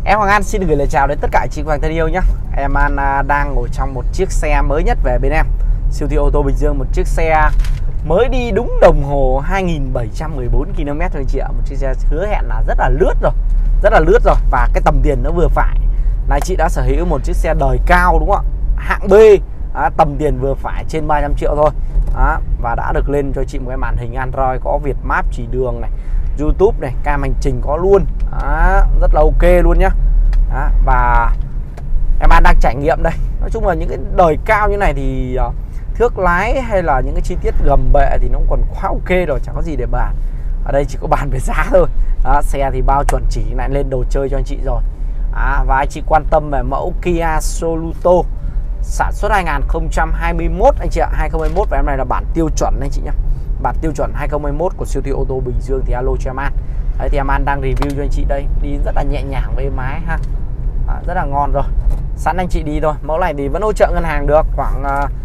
Em Hoàng An xin gửi lời chào đến tất cả chị Hoàng thân yêu nhé. Em An đang ngồi trong một chiếc xe mới nhất về bên em, siêu thị ô tô Bình Dương. Một chiếc xe mới đi đúng đồng hồ 2714 km thôi chị ạ. Một chiếc xe hứa hẹn là rất là lướt rồi, và cái tầm tiền nó vừa phải. Này, chị đã sở hữu một chiếc xe đời cao đúng không ạ, hạng B, tầm tiền vừa phải trên 300 triệu thôi. Và đã được lên cho chị một cái màn hình Android, có Việt Map chỉ đường này, YouTube này, cam hành trình có luôn. Rất là ok luôn nhá. Và em An đang trải nghiệm đây. Nói chung là những cái đời cao như này thì thước lái hay là những cái chi tiết gầm bệ thì nó còn quá ok rồi, chẳng có gì để bàn. Ở đây chỉ có bàn về giá thôi. Xe thì bao chuẩn chỉ lại lên đồ chơi cho anh chị rồi. Và anh chị quan tâm về mẫu Kia Sorento sản xuất 2021 anh chị ạ, 2021, và em này là bản tiêu chuẩn anh chị nhé. Bản tiêu chuẩn 2021 của siêu thị ô tô Bình Dương thì alo cho em An. Đấy thì em An đang review cho anh chị đây. Đi rất là nhẹ nhàng và êm ái ha. Rất là ngon rồi. Sẵn anh chị đi thôi. Mẫu này thì vẫn hỗ trợ ngân hàng được khoảng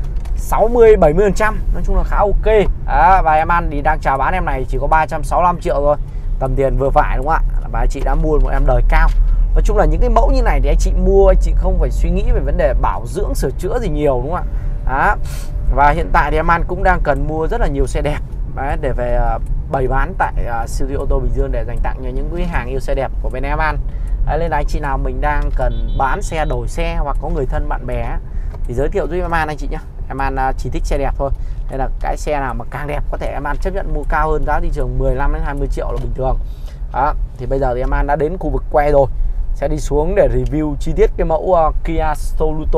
60-70%. Nói chung là khá ok. Và em An thì đang chào bán em này chỉ có 365 triệu thôi. Tầm tiền vừa phải đúng không ạ. Và anh chị đã mua một em đời cao. Nói chung là những cái mẫu như này thì anh chị mua, anh chị không phải suy nghĩ về vấn đề bảo dưỡng sửa chữa gì nhiều đúng không ạ. Và hiện tại thì em An cũng đang cần mua rất là nhiều xe đẹp để về bày bán tại siêu thị ô tô Bình Dương để dành tặng cho những quý hàng yêu xe đẹp của bên em An. Nên là anh chị nào mình đang cần bán xe, đổi xe hoặc có người thân bạn bè thì giới thiệu giúp em An anh chị nhé. Em An chỉ thích xe đẹp thôi. Nên là cái xe nào mà càng đẹp có thể em An chấp nhận mua cao hơn giá thị trường 15-20 triệu là bình thường. Thì bây giờ thì em An đã đến khu vực quay rồi, sẽ đi xuống để review chi tiết cái mẫu Kia Sorento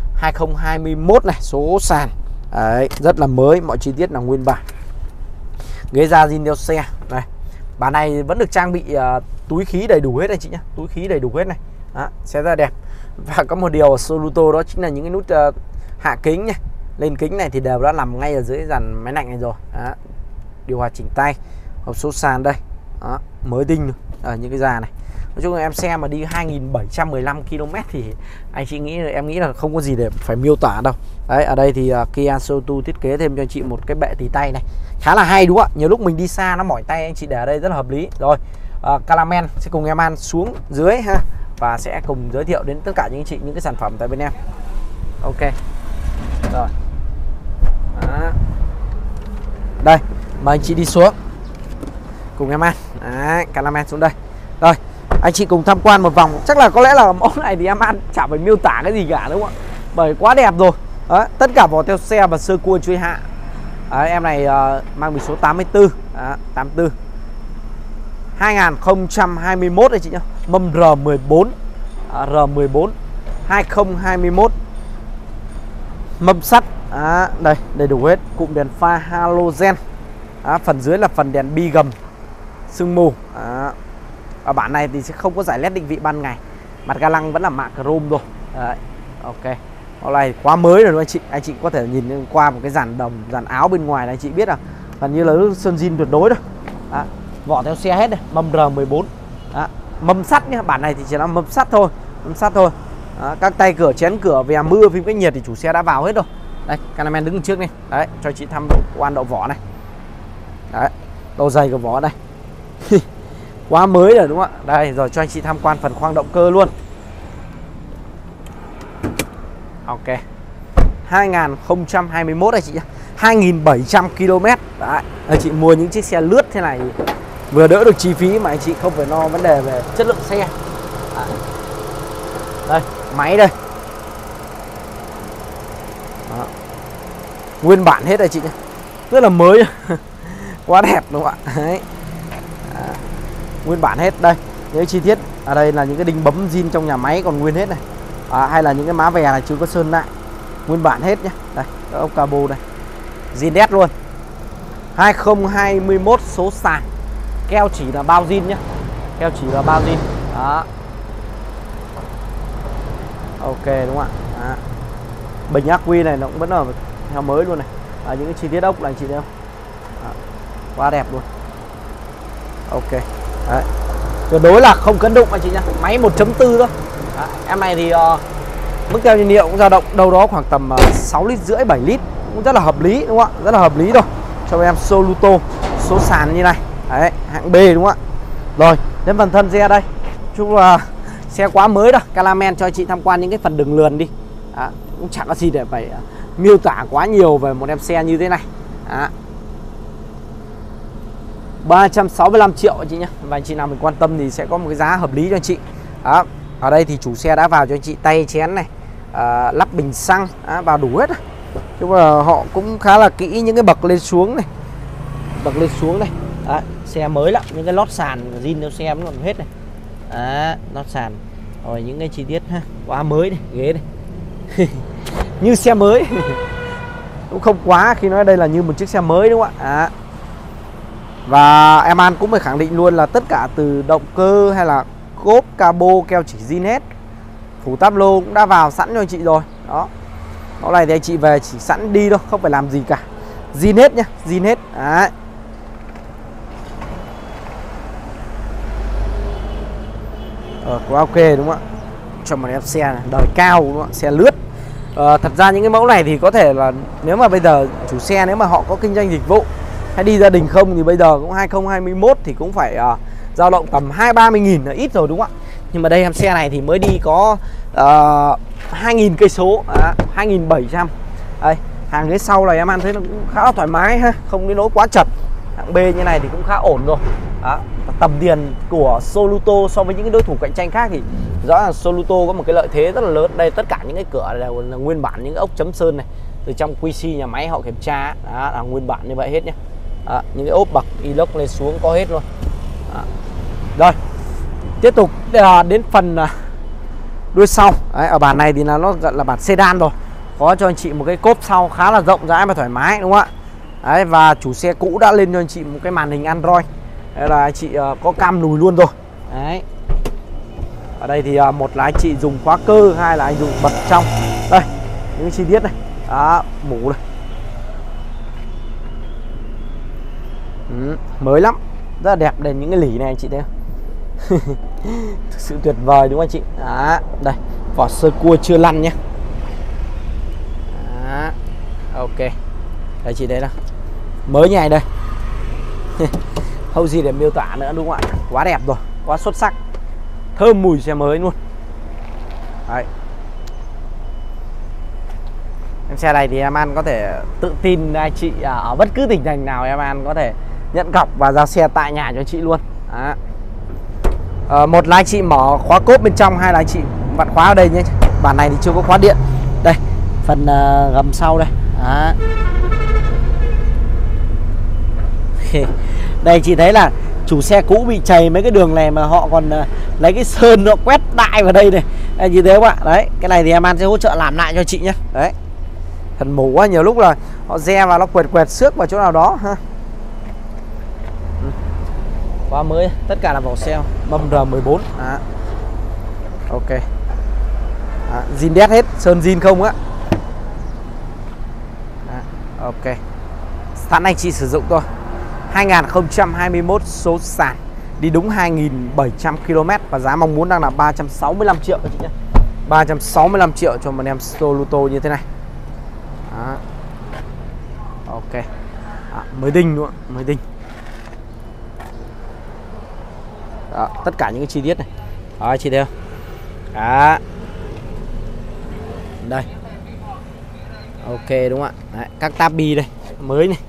2021 này, số sàn. Đấy, rất là mới, mọi chi tiết là nguyên bản. Ghế da zin theo xe này. Bản này vẫn được trang bị túi khí đầy đủ hết anh chị nhé. Túi khí đầy đủ hết này. Xe rất là đẹp. Và có một điều ở Sorento đó chính là những cái nút hạ kính này, lên kính này thì đều đã nằm ngay ở dưới dàn máy lạnh này rồi. Điều hòa chỉnh tay. Hộp số sàn đây. Mới tinh ở những cái da này. Nói chung là em xe mà đi 2715 km thì anh chị em nghĩ là không có gì để phải miêu tả đâu. Đấy, ở đây thì Kia Sorento thiết kế thêm cho anh chị một cái bệ tì tay này, khá là hay đúng không ạ? Nhiều lúc mình đi xa nó mỏi tay, anh chị để ở đây rất là hợp lý. Rồi, Caramel sẽ cùng em An xuống dưới ha, và sẽ cùng giới thiệu đến tất cả những anh chị những cái sản phẩm tại bên em. Ok. Rồi. Đây, mời anh chị đi xuống cùng em An. Caramel xuống đây. Rồi, anh chị cùng tham quan một vòng. Chắc là có lẽ là mẫu này thì em An chả phải miêu tả cái gì cả đúng không ạ? Bởi quá đẹp rồi. Tất cả vỏ theo xe và sơ cua chui hạ. Em này mang biển số 84. 84 2021 đây chị nhá. Mâm R14. R14 2021. Mâm sắt. Đây, đầy đủ hết. Cụm đèn pha halogen. Phần dưới là phần đèn bi gầm sương mù. Ở bản này thì sẽ không có giải led định vị ban ngày. Mặt ga lăng vẫn là mạ chrome rồi. Đấy, ok. Mẫu này quá mới rồi anh chị. Anh chị có thể nhìn qua một cái dàn đồng, dàn áo bên ngoài này, anh chị biết là gần như là nước sơn zin tuyệt đối thôi. Vỏ theo xe hết này, mâm R14. Mâm sắt nhá, bản này thì chỉ là mâm sắt thôi, các tay cửa, chén cửa, vè mưa, phím cách nhiệt thì chủ xe đã vào hết rồi. Đây, Caramel đứng trước này. Đấy, cho chị thăm độ vỏ này. Đấy, độ dày của vỏ đây. Quá mới rồi đúng không ạ? Đây, rồi cho anh chị tham quan phần khoang động cơ luôn. Ok. 2021 này chị nhé. 2700 km. Đấy, anh chị mua những chiếc xe lướt thế này vừa đỡ được chi phí mà anh chị không phải lo vấn đề về chất lượng xe. Đây, máy đây. Nguyên bản hết rồi chị nhé. Rất là mới. Quá đẹp đúng không ạ? Đấy. Nguyên bản hết đây. Những chi tiết ở đây là những cái đinh bấm zin trong nhà máy còn nguyên hết này. Hay là những cái má vè này chưa có sơn lại, nguyên bản hết nhé. Đây, các ốc cabo đây, zin đét luôn. 2021 số sàn. Keo chỉ là bao zin nhé. Keo chỉ là bao zin. Đó. Ok đúng không ạ? Bình ắc quy này nó cũng vẫn là theo mới luôn này. Những cái chi tiết ốc là anh chị thấy không? Quá đẹp luôn. Ok. Đấy. Tuyệt đối là không cấn đụng anh chị nhá. Máy 1.4 thôi. Em này thì mức tiêu nhiên liệu cũng dao động đâu đó khoảng tầm 6,5 lít 7 lít, cũng rất là hợp lý đúng không ạ? Rất là hợp lý rồi cho em Sorento số sàn như này. Đấy, hạng B đúng không ạ? Rồi, đến phần thân xe đây. Chung là Xe quá mới đâu, Calamen cho anh chị tham quan những cái phần đường lườn đi. Đó, cũng chẳng có gì để phải miêu tả quá nhiều về một em xe như thế này. Đó. 365 triệu anh chị nhé. Và anh chị nào mình quan tâm thì sẽ có một cái giá hợp lý cho anh chị. Đó. Ở đây thì chủ xe đã vào cho anh chị tay chén này, lắp bình xăng, vào đủ hết. Nhưng mà họ cũng khá là kỹ những cái bậc lên xuống này. Bậc lên xuống này. Đó, xe mới lắm, những cái lót sàn zin theo xe vẫn còn hết này. Đó, lót sàn. Rồi những cái chi tiết ha, quá mới này, ghế này. Như xe mới. Cũng không quá khi nói đây là như một chiếc xe mới đúng không ạ? Và em An cũng phải khẳng định luôn là tất cả từ động cơ hay là cốp, cabo, keo chỉ zin hết. Phủ táp lô cũng đã vào sẵn cho anh chị rồi. Đó. Cái này thì anh chị về chỉ sẵn đi thôi, không phải làm gì cả. Zin hết nhá, zin hết. Đấy. Quá ok đúng không ạ? Cho một em xe này, đời cao đúng không ạ? Xe lướt. Thật ra những cái mẫu này thì có thể là nếu mà bây giờ chủ xe nếu mà họ có kinh doanh dịch vụ hay đi gia đình không thì bây giờ cũng 2021 thì cũng phải dao động tầm 20-30 nghìn là ít rồi đúng không ạ? Nhưng mà đây em xe này thì mới đi có 2.000 cây số, 2.700. Đây, hàng ghế sau này em ăn thấy nó cũng khá là thoải mái ha, không đến nỗi quá chật. Hạng B như này thì cũng khá ổn rồi. Đó. Tầm tiền của Soluto so với những cái đối thủ cạnh tranh khác thì rõ ràng Soluto có một cái lợi thế rất là lớn. Đây tất cả những cái cửa đều là nguyên bản, những cái ốc chấm sơn này từ trong QC nhà máy họ kiểm tra, đó là nguyên bản như vậy hết nhé. Đó, những cái ốp bậc inox lên xuống có hết luôn. Đó. Rồi tiếp tục đến phần đuôi sau. Đấy, ở bản này thì là nó gọi là bản sedan rồi, có cho anh chị một cái cốp sau khá là rộng rãi và thoải mái đúng không ạ? Đấy, và chủ xe cũ đã lên cho anh chị một cái màn hình Android. Đây là anh chị có cam lùi luôn rồi. Đấy. Ở đây thì một là anh chị dùng khóa cơ, hai là anh dùng bật trong. Đây, những chi tiết này. Đó, mũ này. Mới lắm, rất là đẹp. Đến những cái lỉ này anh chị thấy không? Thực sự tuyệt vời đúng không anh chị? Đó, đây, vỏ sơ cua chưa lăn nhé. Đó, ok. Đây chị thấy nào, mới như này đây. Không gì để miêu tả nữa đúng không ạ? Quá đẹp rồi, quá xuất sắc, thơm mùi xe mới luôn. Đấy. Em xe này thì em An có thể tự tin anh chị ở bất cứ tỉnh thành nào em An có thể nhận cọc và giao xe tại nhà cho chị luôn. Đó. Một là anh chị mở khóa cốp bên trong, hai là anh chị vặn khóa ở đây nhé. Bản này thì chưa có khóa điện. Đây, phần gầm sau đây. Đó. Đây chị thấy là chủ xe cũ bị chày mấy cái đường này mà họ còn lấy cái sơn nó quét đại vào đây này. Đây chị thấy không ạ? Đấy, cái này thì em An sẽ hỗ trợ làm lại cho chị nhé. Đấy. Thần mổ quá, nhiều lúc là họ re vào nó quẹt xước vào chỗ nào đó ha. Quá mới, tất cả là vỏ xe mâm R14. Đó. Ok. Zin đét hết, sơn zin không á. Ok. Sẵn anh chị sử dụng thôi. 2021 số sàn, đi đúng 2.700 km và giá mong muốn đang là 365 triệu các chị nhé. 365 triệu cho một em Soluto như thế này. Đó. Ok. Đó, mới đinh luôn, mới đinh. Đó, tất cả những cái chi tiết này. Đó, chị thấy không? Đó. Đây. Ok đúng không ạ? Đấy, các tab bi đây, mới này.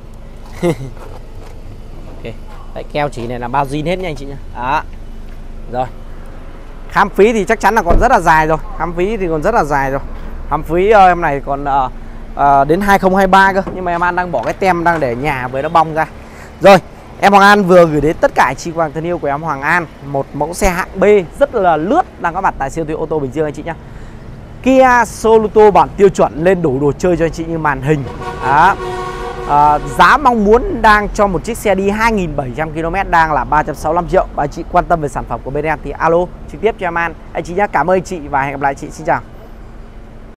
Ok. Đấy, keo chỉ này là bao zin hết nha anh chị nhé. Đó. Rồi. Khám phí thì chắc chắn là còn rất là dài rồi. Khám phí thì còn rất là dài rồi. Khám phí em này còn đến 2023 cơ. Nhưng mà em An đang bỏ cái tem đang để nhà với nó bong ra. Rồi, em Hoàng An vừa gửi đến tất cả anh chị Hoàng thân yêu của em Hoàng An một mẫu xe hạng B rất là lướt đang có mặt tại siêu thị ô tô Bình Dương anh chị nhé. Kia Soluto bản tiêu chuẩn, lên đủ đồ chơi cho anh chị như màn hình. Đó. Giá mong muốn đang cho một chiếc xe đi 2.700 km đang là 365 triệu. Và anh chị quan tâm về sản phẩm của bên em thì alo trực tiếp cho em An. Anh chị nhé, cảm ơn anh chị và hẹn gặp lại chị. Xin chào.